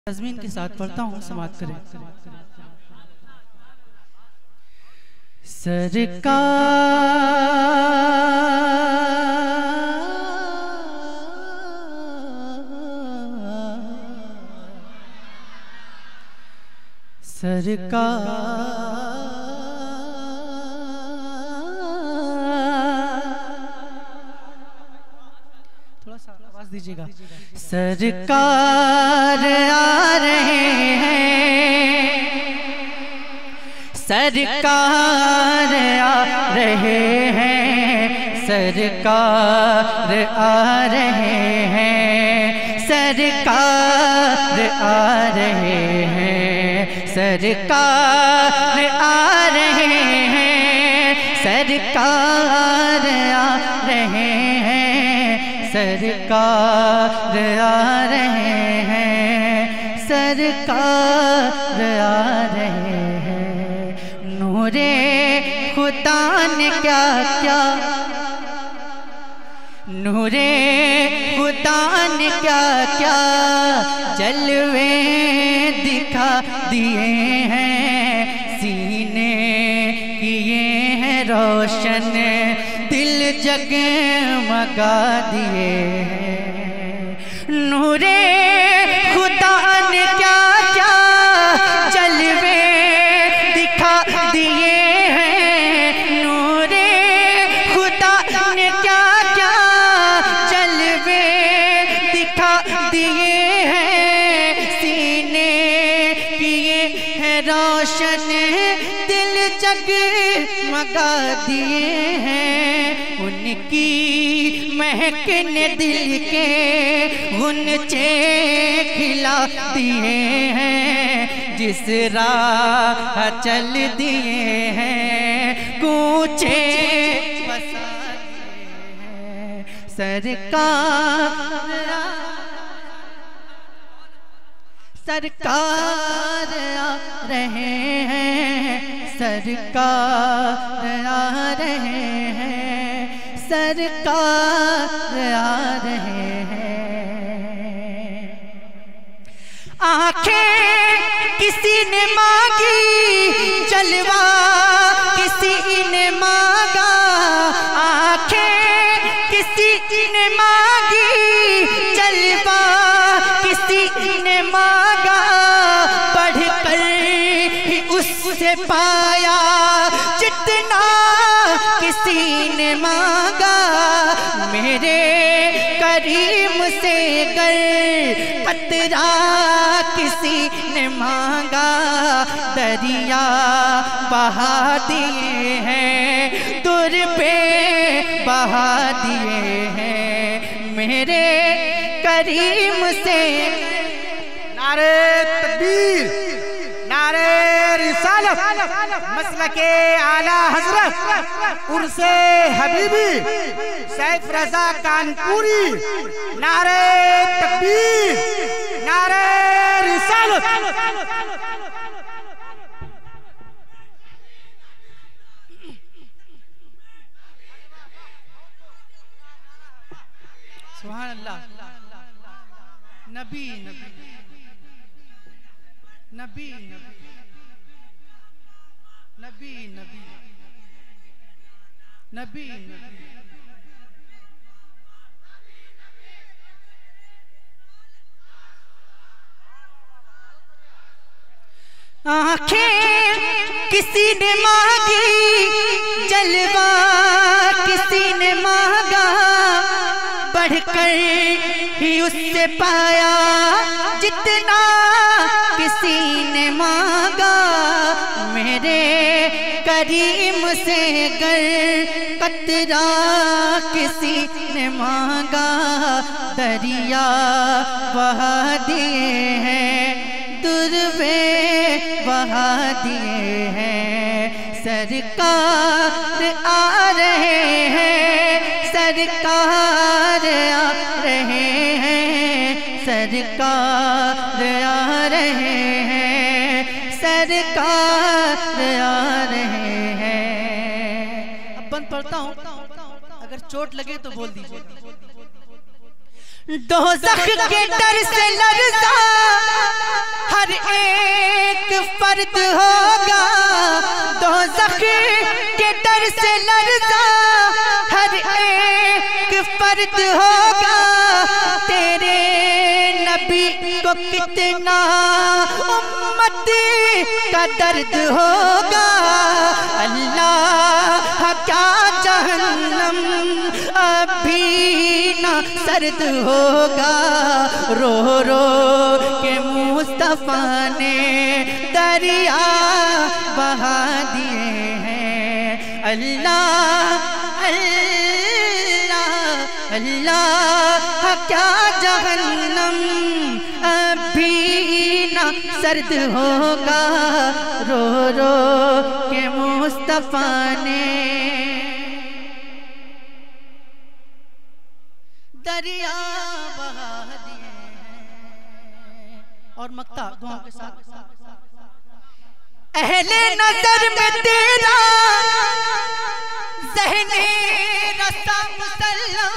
तज़मीन के साथ पढ़ता हूँ, समाप्त करें। सरकार थोड़ा सा आवाज दीजिएगा। सरकार आ रहे हैं, सरकार आ रहे हैं, सरकार आ रहे हैं, सरकार आ रहे हैं, सरकार आ रहे हैं, सरकार आ रहे हैं, सरकार आ रहे हैं, सरकार आ रहे हैं। नूरे खुदा ने क्या क्या, नूरे खुदा ने क्या क्या जलवे दिखा दिए हैं, सीने किए हैं रोशन, दिल जगमगा दिए हैं। नूरे खुदा ने क्या क्या जलवे दिखा दिए हैं, नूरे खुदा ने क्या क्या जलवे दिखा दिए हैं, सीने किए हैं रोशन, दिल जगमगा दिए हैं। उनकी महक ने दिल के गुनचे खिला दिए हैं, जिस राह चल दिए हैं कूचे बसा दिए हैं। सरकार आ रहे हैं, सरकार आ रहे हैं, सरकार आ रहे हैं। आंखें किसी ने मांगी, जलवा किसी ने मांगा, आंखें किसी ने मांगी, जलवा किसी ने मांगा, बढ़कर ही उससे पाया जितना किसी ने मांगा। मेरे करीम से गर कतरा किसी ने मांगा, दरिया बहा दिए हैं, दूर पे बहा दिए हैं। मेरे करीम से नारे तकबीर, नारे रिसालत, मसलके आला हजरत उर्से हबीबी सैफ रजा कानपुरी, नारे तकबीर, नारे रिसालत। सुभान अल्लाह। नबी नबी नबी नबी नबी नबी नबी। आंखें किसी ने मांगी, जलवा किसी ने मांगा, बढ़कर ही उससे पाया जितना किसी ने मांगा। मेरे करीम से गर कतरा किसी ने मांगा, दरिया बहा दिए हैं, दुर्वे बहा दिए हैं। सरकार आ रहे हैं, सरकार आ रहे हैं, सरकार आ रहे हैं, सरकार आ रहे हैं। अब बंद पढ़ता हूँ, अगर चोट लगे तो बोल दीजिए। दोज़ख के डर से लरज़ा हर एक फर्द होगा, दोज़ख के डर से लरज़ा हर एक फर्द होगा। तेरे नबी को कितना उम्मत का दर्द होगा। अल्लाह क्या जहन्नम अभी ना सर्द होगा। रो रो के मुस्तफा ने दरिया बहा दिए हैं। अल्लाह अल्लाह अल्लाह क्या जहन्नम अभी ना सर्द होगा। रो रो के मुस्तफा ने दरिया बहा दिए हैं। और मक्ता दुआओं के साथ अहले नजर में तेरा ज़हने रसा मुसल्लम,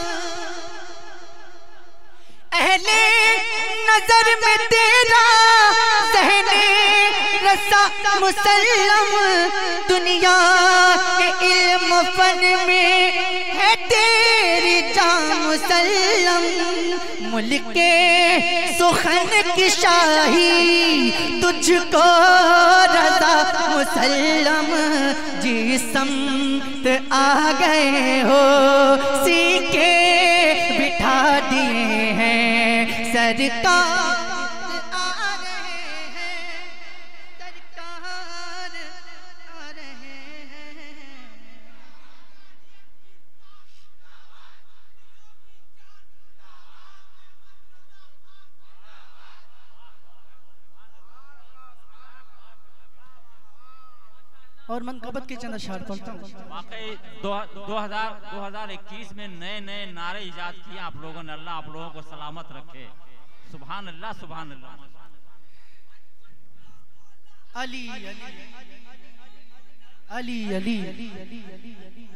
अहले नजर में तेरा ज़हने रसा मुसल्लम। दुनिया के इल्म फन में है तेरी जान मुसल्लम। मुल्क के सुखन की शाही तुझको रज़ा मुसल्लम। जी समत आ गए हो सीके बिठा दिए हैं। सरकार आ रहे हैं, सरकार आ रहे हैं। और मनकबत के चंद अशआर पढ़ता हूँ। वाकई 2021 में नए नए नारे इजाद किए आप लोगों ने। अल्लाह आप लोगों को सलामत रखे। सुभान अल्लाह सुभान अल्लाह। अली अली अली अली अली अली अली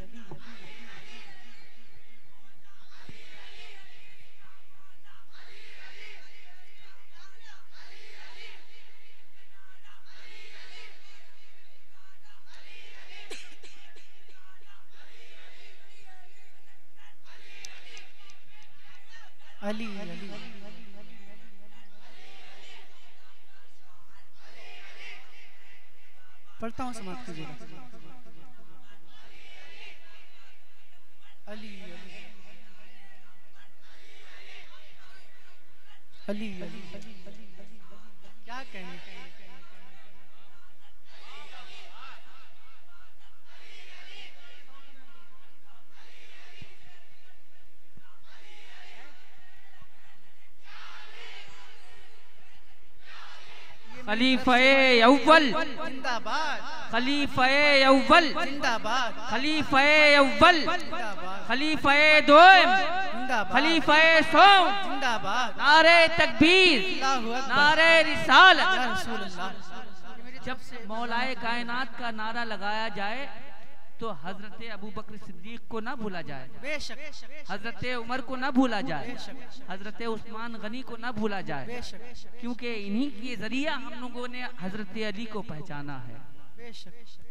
अली अली पढ़ता हूँ, समाप्त कीजिएगा। अली अली अली क्या कहेंगे। खलीफे अव्वल जिंदाबाद, खलीफे अव्वल जिंदाबाद, खलीफे अव्वल जिंदाबाद, खलीफे दोम जिंदाबाद, खलीफे सोम। जिंदाबाद। नारे तकबीर, अल्लाहु अकबर, नारे रिसालत। या रसूल अल्लाह। जब मौलाए कायनात का नारा लगाया जाए तो हजरत अबू बकर सिद्दीक को ना भूला जाए, बेशक, हजरत उमर को ना भूला जाए, हजरत उस्मान गनी को ना भूला जाए, बेशक, क्योंकि इन्हीं के जरिए हम लोगों ने हजरत अली को पहचाना है। बेशक।